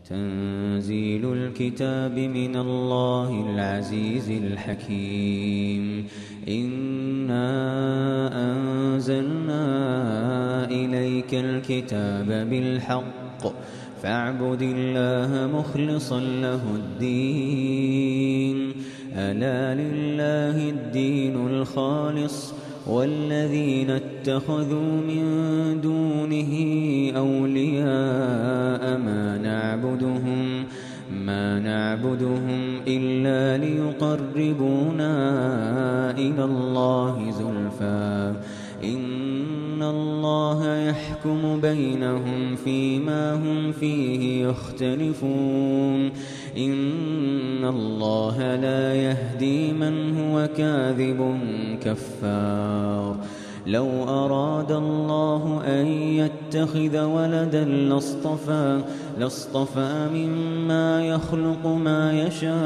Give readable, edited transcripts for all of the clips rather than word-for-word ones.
تنزيل الكتاب من الله العزيز الحكيم. إنا أنزلنا إليك الكتاب بالحق فاعبد الله مخلصا له الدين. ألا لله الدين الخالص والذين اتخذوا من دونه أولياء ما نعبدهم إلا ليقربونا إلى الله زلفى إن الله يحكم بينهم فيما هم فيه يختلفون. إن الله لا يهدي من هو كاذب كفار. لو أراد الله أن يتخذ ولدا لاصطفى مما يخلق ما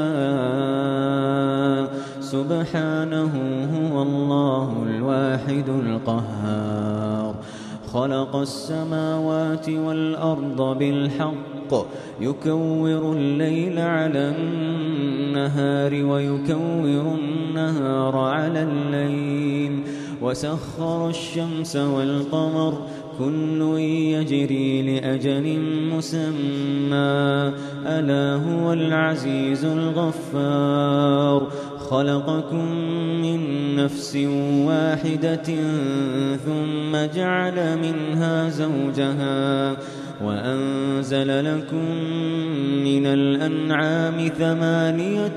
يشاء سبحانه هو الله الواحد القهار. خلق السماوات والأرض بالحق يكور الليل على النهار ويكور النهار على الليل وسخر الشمس والقمر كل يجري لأجل مسمى ألا هو العزيز الغفار. خلقكم من نفس واحدة ثم جعل منها زوجها وأنزل لكم من الأنعام 8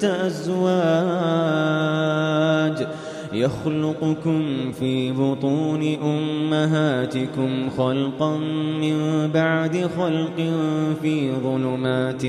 أزواج يخلقكم في بطون أمهاتكم خلقا من بعد خلق في ظلمات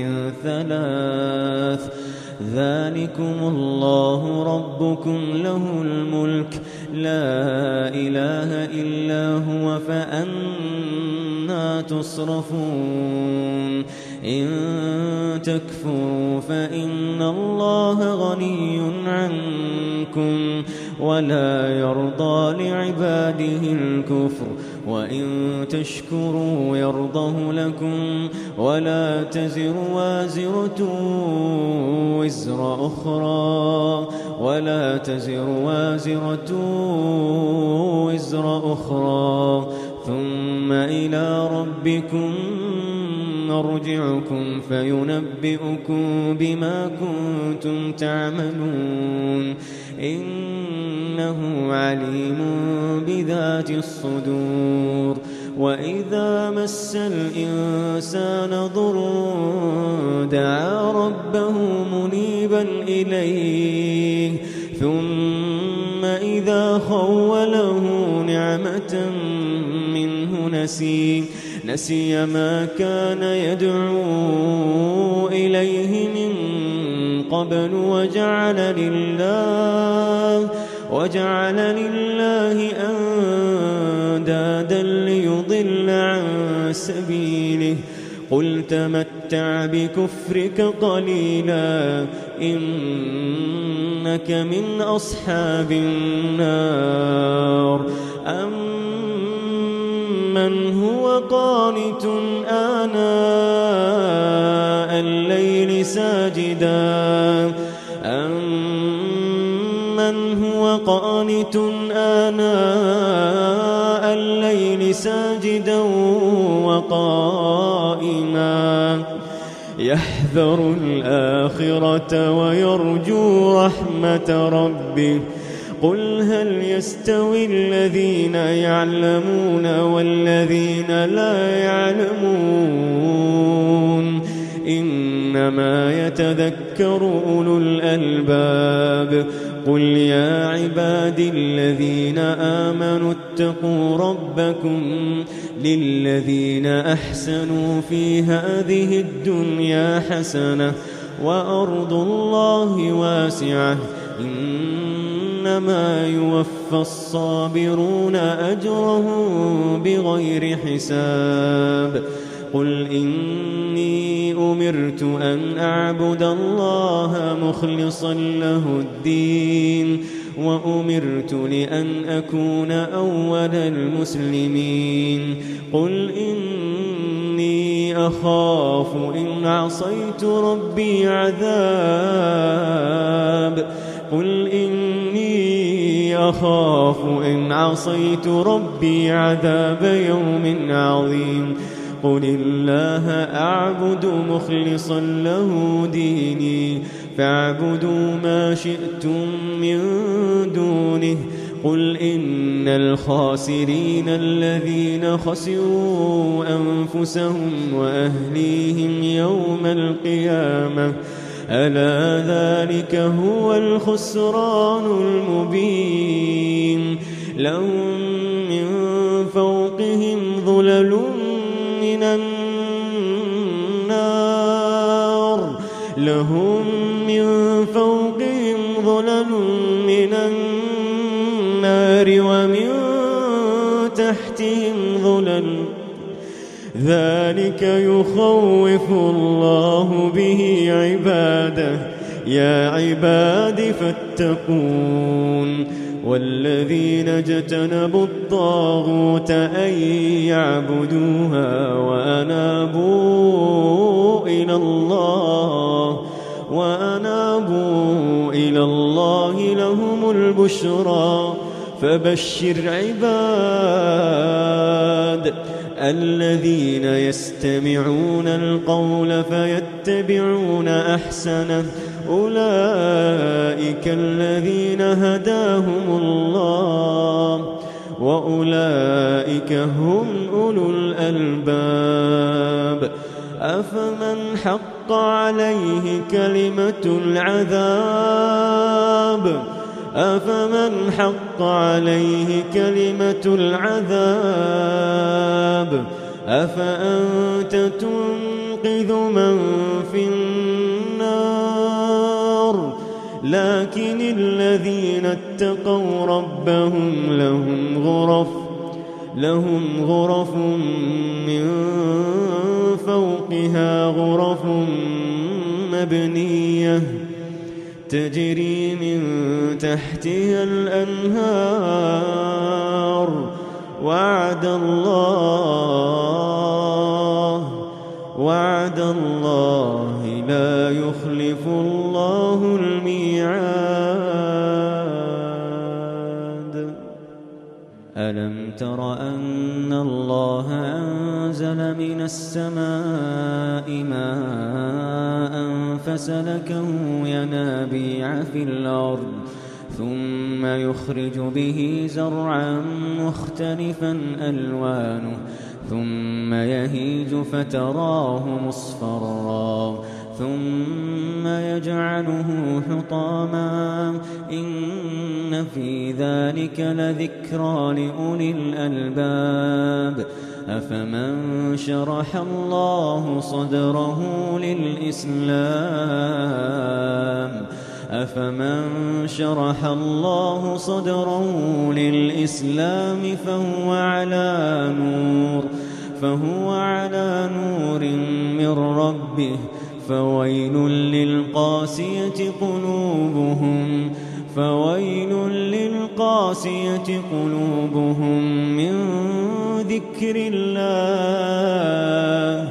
3 ذلكم الله ربكم له الملك لا إله إلا هو فأنى تصرفون. إن تكفروا فإن الله غني عنكم ولا يرضى لعباده الكفر وإن تشكروا يرضه لكم ولا تزر وازرة وزر أخرى ثم إلى ربكم مرجعكم فينبئكم بما كنتم تعملون إنه عليم بذات الصدور. وإذا مس الإنسان ضر دعا ربه منيبا إليه ثم إذا خوله نعمة منه نسي ما كان يدعو إليه من قبل وجعل لله أندادا ليضل عن سبيله قل تمتع بكفرك قليلا إنك من أصحاب النار. أمن هو قانت آناء الليل ساجدا وقائما يحذر الآخرة ويرجو رحمة ربه قل هل يستوي الذين يعلمون والذين لا يعلمون إنما يتذكر أولو الألباب. قل يا عبادي الذين آمنوا اتقوا ربكم للذين أحسنوا في هذه الدنيا حسنة وأرض الله واسعة إنما يوفى الصابرون أجرهم بغير حساب. قل إني أمرت أن أعبد الله مخلصا له الدين وأمرت لأن أكون أول المسلمين. قل إني أخاف إن عصيت ربي عذاب قل إني أخاف إن عصيت ربي عذاب يوم عظيم قل الله أعبد مخلصا له ديني فاعبدوا ما شئتم من دونه قل إن الخاسرين الذين خسروا أنفسهم وأهليهم يوم القيامة ألا ذلك هو الخسران المبين لهم من فوقهم ظلل من النار لهم من فوقهم ظلل من النار ومن تحتهم ظلل ذلك يخوف الله به عباده يا عباد فاتقون والذين اجتنبوا الطاغوت أن يعبدوها وأنابوا إلى الله لهم البشرى فبشر عباد الذين يستمعون القول فيتبعون أحسنه أولئك الذين هداهم الله وأولئك هم أولو الألباب أفمن حق عليه كلمة العذاب أفأنت تنقذ من في النار لكن الذين اتقوا ربهم لهم غرف من فوقها غرف مبنية تجري من تحتها الأنهار وعد الله لا يخلف الله الميعاد ألم تر أن الله أنزل من السماء ماء فسلكه ينابيع في الأرض ثم يخرج به زرعا مختلفا ألوانه ثم يهيج فتراه مصفرا ثم يجعله حطاما إن في ذلك لذكرى لأولي الألباب أفمن شرح الله صدره للإسلام فهو على نور من ربه فويل للقاسية قلوبهم من ذكر الله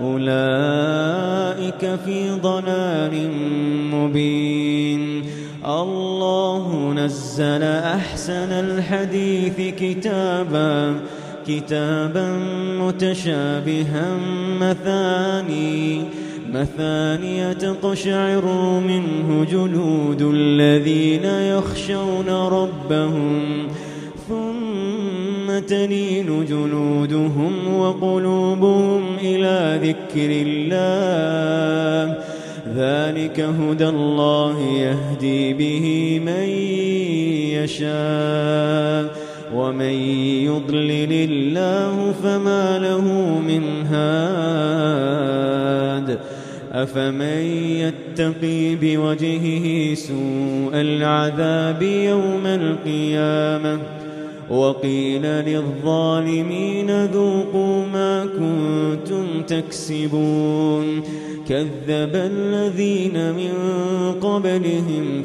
أولئك في ضلال مبين الله نزل أحسن الحديث كتابا متشابها مثانية تقشعر منه جلود الذين يخشون ربهم ثم تلين جلودهم وقلوبهم إلى ذكر الله ذلك هدى الله يهدي به من يشاء ومن يضلل الله فما له من هاد أفمن يتقي بوجهه سوء العذاب يوم القيامة وقيل للظالمين ذوقوا ما كنتم تكسبون كذب الذين من قبلهم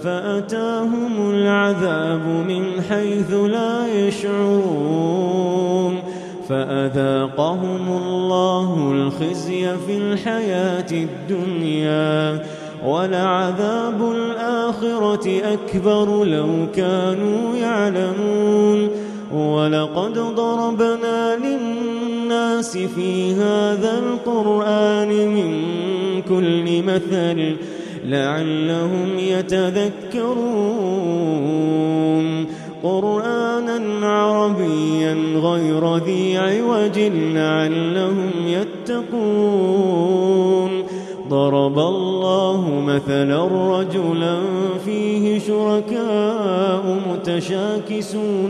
فأتاهم العذاب من حيث لا يشعرون فأذاقهم الله الخزي في الحياة الدنيا ولعذاب الآخرة أكبر لو كانوا يعلمون ولقد ضربنا للناس في هذا القرآن من كل مثل لعلهم يتذكرون قرآنا عربيا غير ذي عوج لعلهم يتقون ضرب الله مثلا رجلا فيه شركاء متشاكسون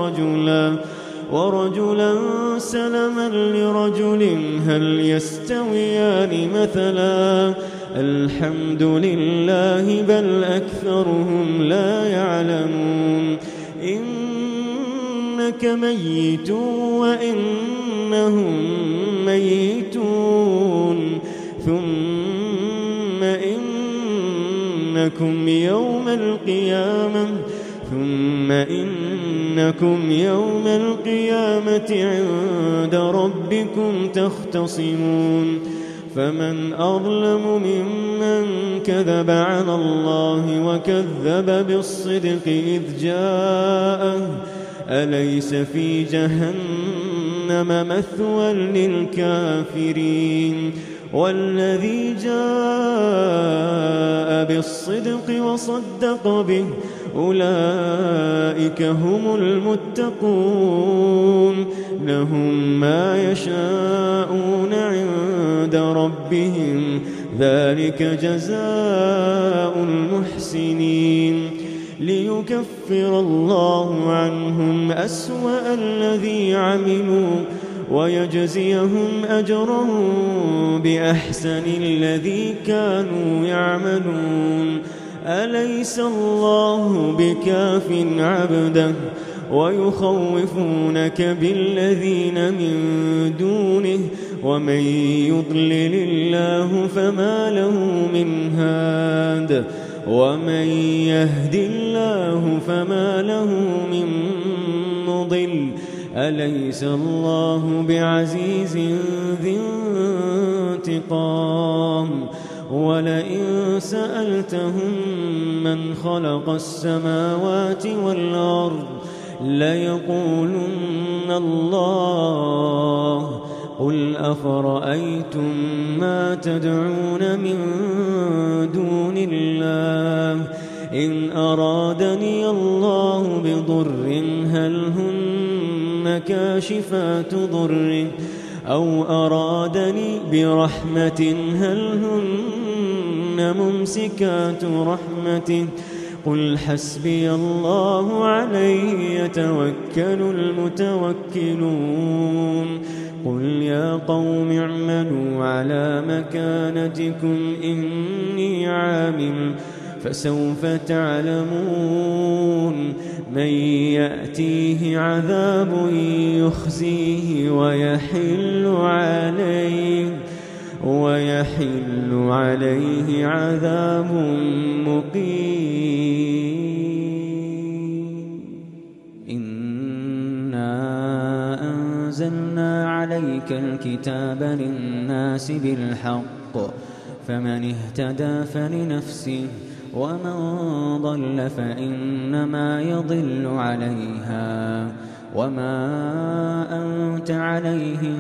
ورجلا سلما لرجل هل يستويان مثلا الحمد لله بل أكثرهم لا يعلمون إنك ميت وإنهم ميتون ثم إنكم يوم القيامة عند ربكم تختصمون فمن أظلم ممن كذب على الله وكذب بالصدق إذ جاءه أليس في جهنم مثوى للكافرين والذي جاء بالصدق وصدق به أولئك هم المتقون لهم ما يشاءون عند ربهم ذلك جزاء المحسنين ليكفر الله عنهم أسوأ الذي عملوا ويجزيهم أجرهم بأحسن الذي كانوا يعملون أليس الله بكاف عبده ويخوفونك بالذين من دونه ومن يضلل الله فما له من هاد ومن يهد الله فما له من مضل أليس الله بعزيز ذي انتقام ولئن سألتهم من خلق السماوات والأرض ليقولن الله قل أفرأيتم ما تدعون من دون الله إن أرادني الله بضر هل هن كاشفات ضره أو أرادني برحمة هل هن ممسكات رحمته قل حسبي الله عليه يتوكل المتوكلون قل يا قوم اعملوا على مكانتكم إني عامل فسوف تعلمون من يأتيه عذاب يخزيه ويحل عليه عذاب مقيم إنا أنزلنا عليك الكتاب للناس بالحق فمن اهتدى فلنفسه ومن ضل فإنما يضل عليها وما أنت عليهم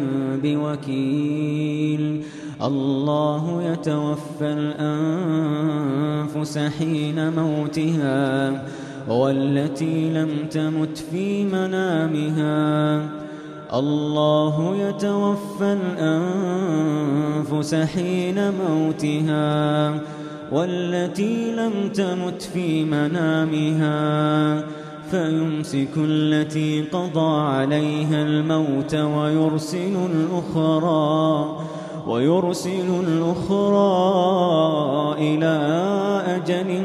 بوكيل الله يتوفى الأنفس حين موتها والتي لم تمت في منامها الله يتوفى الأنفس حين موتها والتي لم تمت في منامها فيمسك التي قضى عليها الموت ويرسل الأخرى إلى أجل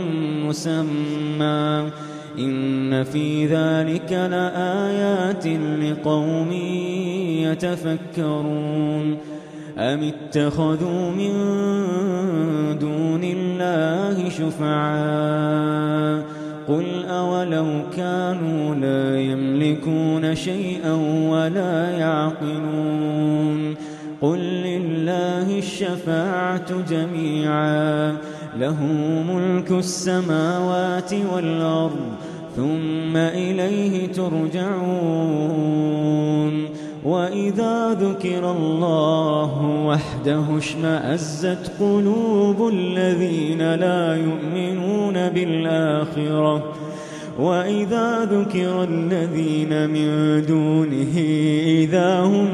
مسمى إن في ذلك لآيات لقوم يتفكرون أم اتخذوا من دون الله شفعاء قل أولو كانوا لا يملكون شيئا ولا يعقلون قل لله الشفاعة جميعا له ملك السماوات والأرض ثم إليه ترجعون وإذا ذكر الله وحده اشمأزت قلوب الذين لا يؤمنون بالآخرة وإذا ذكر الذين من دونه إذا هم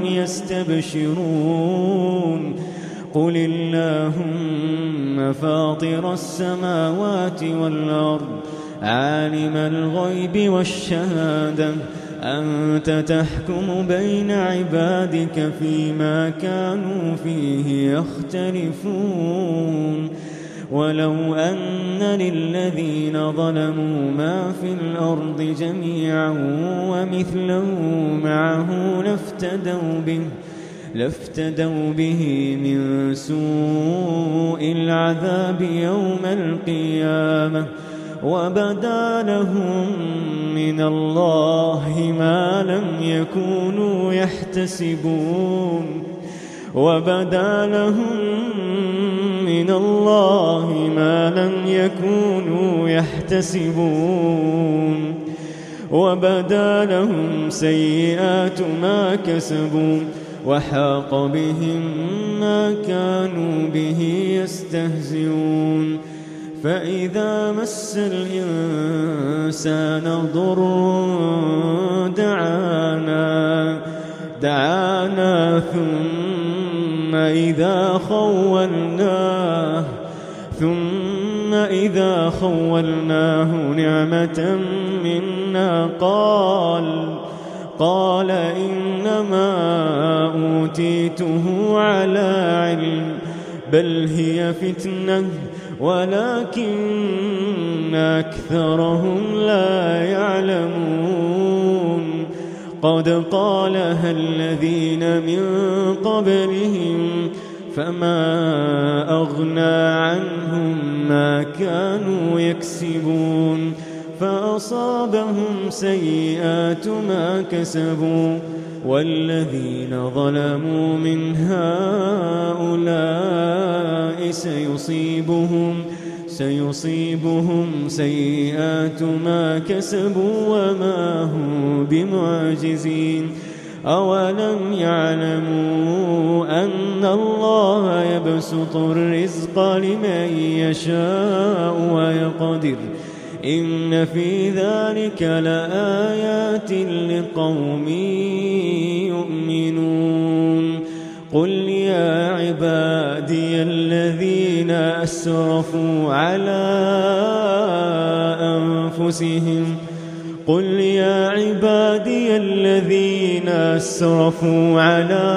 يستبشرون قل اللهم فاطر السماوات والأرض عالم الغيب والشهادة أنت تحكم بين عبادك فيما كانوا فيه يختلفون ولو أن للذين ظلموا ما في الأرض جميعا ومثله معه لافتدوا به من سوء العذاب يوم القيامة وبدا لهم من الله ما لم يكونوا يحتسبون وبدا لهم من الله ما لم يكونوا يحتسبون وبدا لهم سيئات ما كسبوا وحاق بهم ما كانوا به يستهزئون فإذا مس الإنسان ضر دعانا ثم إذا خولناه نعمة منا قال إنما أوتيته على علم بل هي فتنة ولكن أكثرهم لا يعلمون قد قالها الذين من قبلهم فما أغنى عنهم ما كانوا يكسبون فأصابهم سيئات ما كسبوا والذين ظلموا من هؤلاء سيصيبهم سيئات ما كسبوا وما هم بمعجزين أولم يعلموا أن الله يبسط الرزق لمن يشاء ويقدر إن في ذلك لآيات لقوم يؤمنون قل يا عبادي الذين أسرفوا على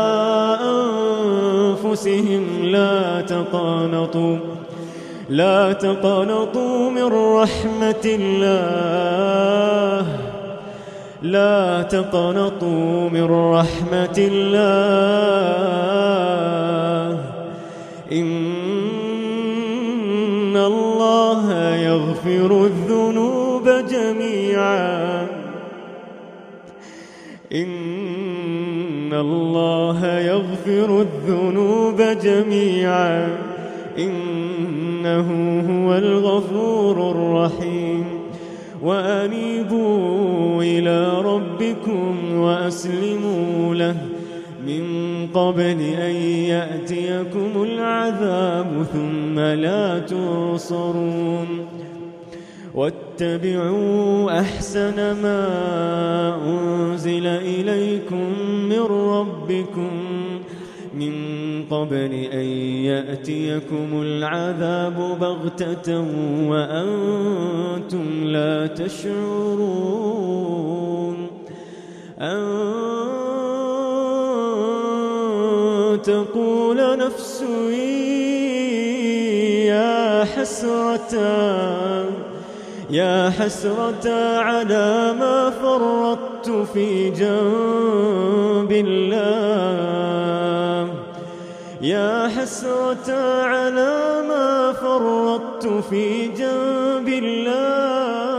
أنفسهم لا تقنطوا من رحمة الله لا تقنطوا من رحمة الله إن الله يغفر الذنوب جميعا إنه هو الغفور الرحيم وأنيبوا إلى ربكم وأسلموا له من قبل أن يأتيكم العذاب ثم لا تنصرون واتبعوا أحسن ما أنزل إليكم من ربكم من قبل أن يأتيكم العذاب بغتة وأنتم لا تشعرون أن تقول نفس يا حسرة على ما فرطت في جنب الله يا حسرة على ما فرطت في جنب الله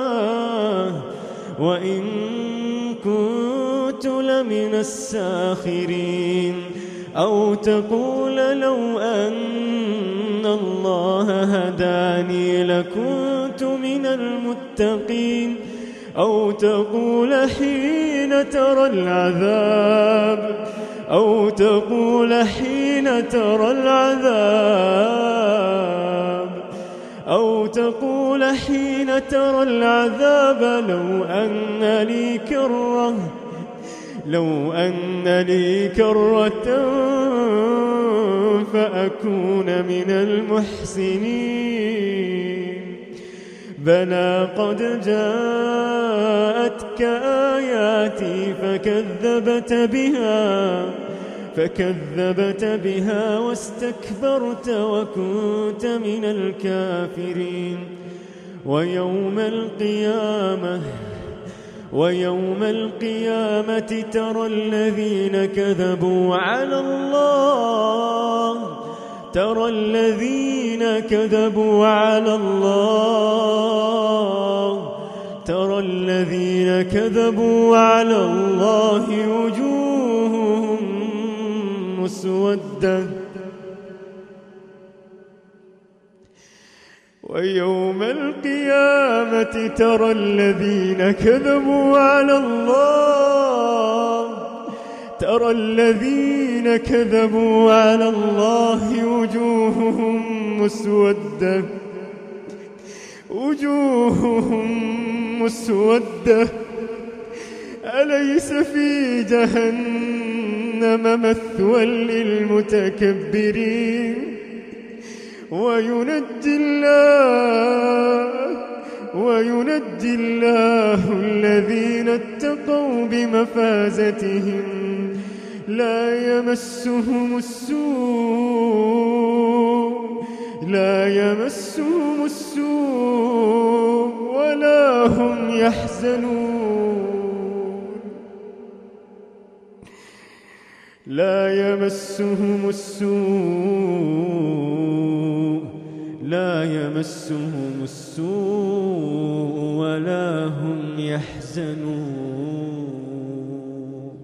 وإن كنت لمن الساخرين أو تقول لو أن الله هداني لكنت من المتقين أو تقول حين ترى العذاب لو أن لي كرة فأكون من المحسنين بلى قد جاءتك آياتي فكذبت بها واستكبرت وكنت من الكافرين ويوم القيامة ترى الذين كذبوا على الله وجوههم مسودة ويوم القيامة ترى الذين كذبوا على الله وجوههم مسودة أليس في جهنم مثوى للمتكبرين وينجي الله الذين اتقوا بمفازتهم لا يمسهم السوء ولا هم يحزنون لا يمسهم السوء ولا هم يحزنون.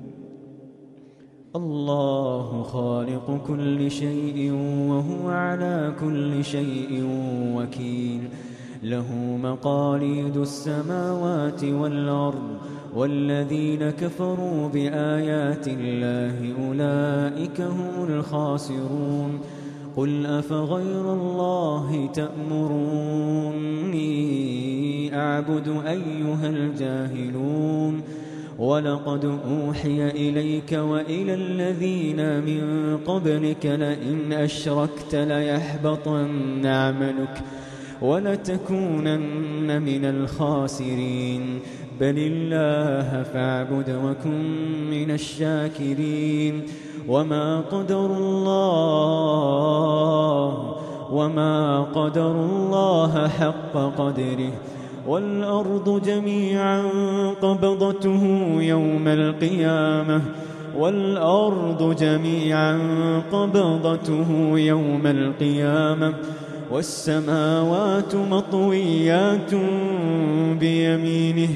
الله خالق كل شيء وهو على كل شيء وكيل له مقاليد السماوات والأرض والذين كفروا بآيات الله أولئك هم الخاسرون. قل أفغير الله تأمروني أعبد أيها الجاهلون ولقد أوحي إليك وإلى الذين من قبلك لئن أشركت ليحبطن عملك ولتكونن من الخاسرين بل الله فاعبد وكن من الشاكرين. وما قدر الله حق قدره والأرض جميعا قبضته يوم القيامة والسماوات مطويات بيمينه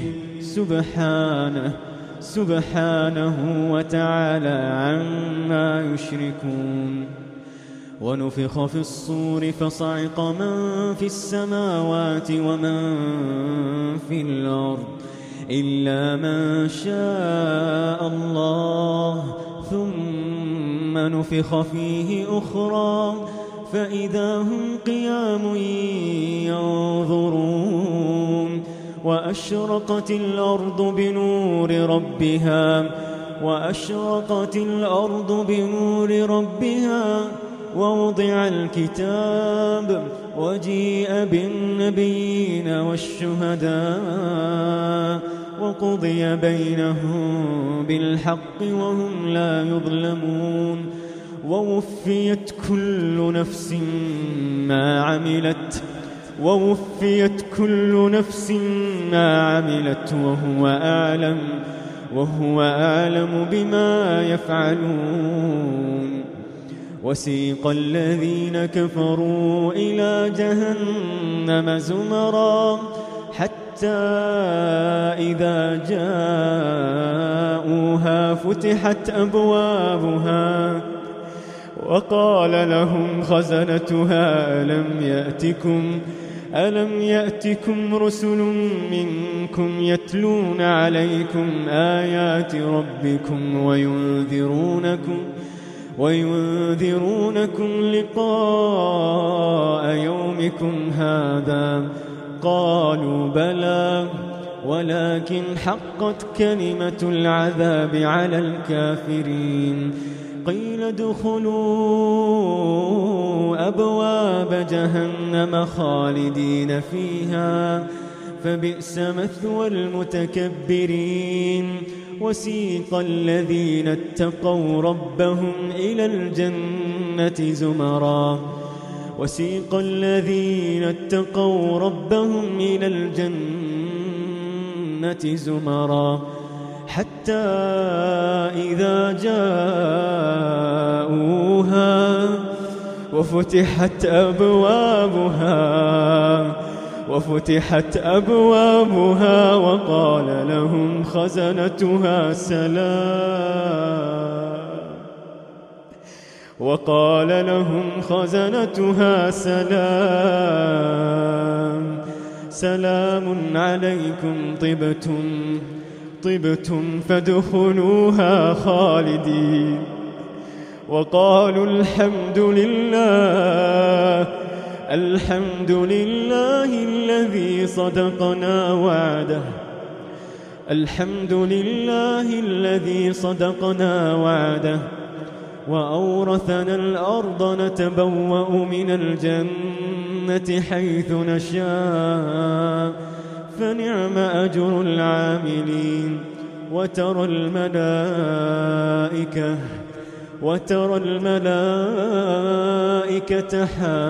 سبحانه وتعالى عما يشركون. ونفخ في الصور فصعق من في السماوات ومن في الأرض إلا من شاء الله ثم نفخ فيه أخرى فإذا هم قيام ينظرون. وأشرقت الأرض بنور ربها ووضع الكتاب وجيء بالنبيين والشهداء وقضي بينهم بالحق وهم لا يظلمون. ووفيت كل نفس ما عملت وهو أعلم بما يفعلون. وسيق الذين كفروا إلى جهنم زمرا حتى حتى إذا جاءوها فتحت أبوابها وقال لهم خزنتها ألم يأتكم رسل منكم يتلون عليكم آيات ربكم وينذرونكم لقاء يومكم هذا؟ قالوا بلى ولكن حقت كلمة العذاب على الكافرين. قيل ادخلوا أبواب جهنم خالدين فيها فبئس مثوى المتكبرين. وسيق الذين اتقوا ربهم إلى الجنة زمرا حتى إذا جاءوها وفتحت أبوابها وقال لهم خزنتها سلام عليكم طبتم فادخلوها خالدين. وقالوا الحمد لله الذي صدقنا وعده وأورثنا الأرض نتبوأ من الجنة حيث نشاء فنعم أجر العاملين. وترى الملائكة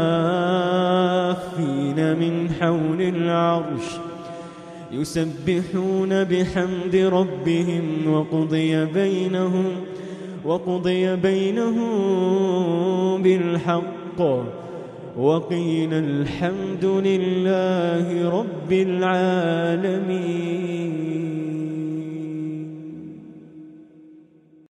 حافين من حول العرش يسبحون بحمد ربهم وقضي بينهم بالحق وقيل الحمد لله رب العالمين.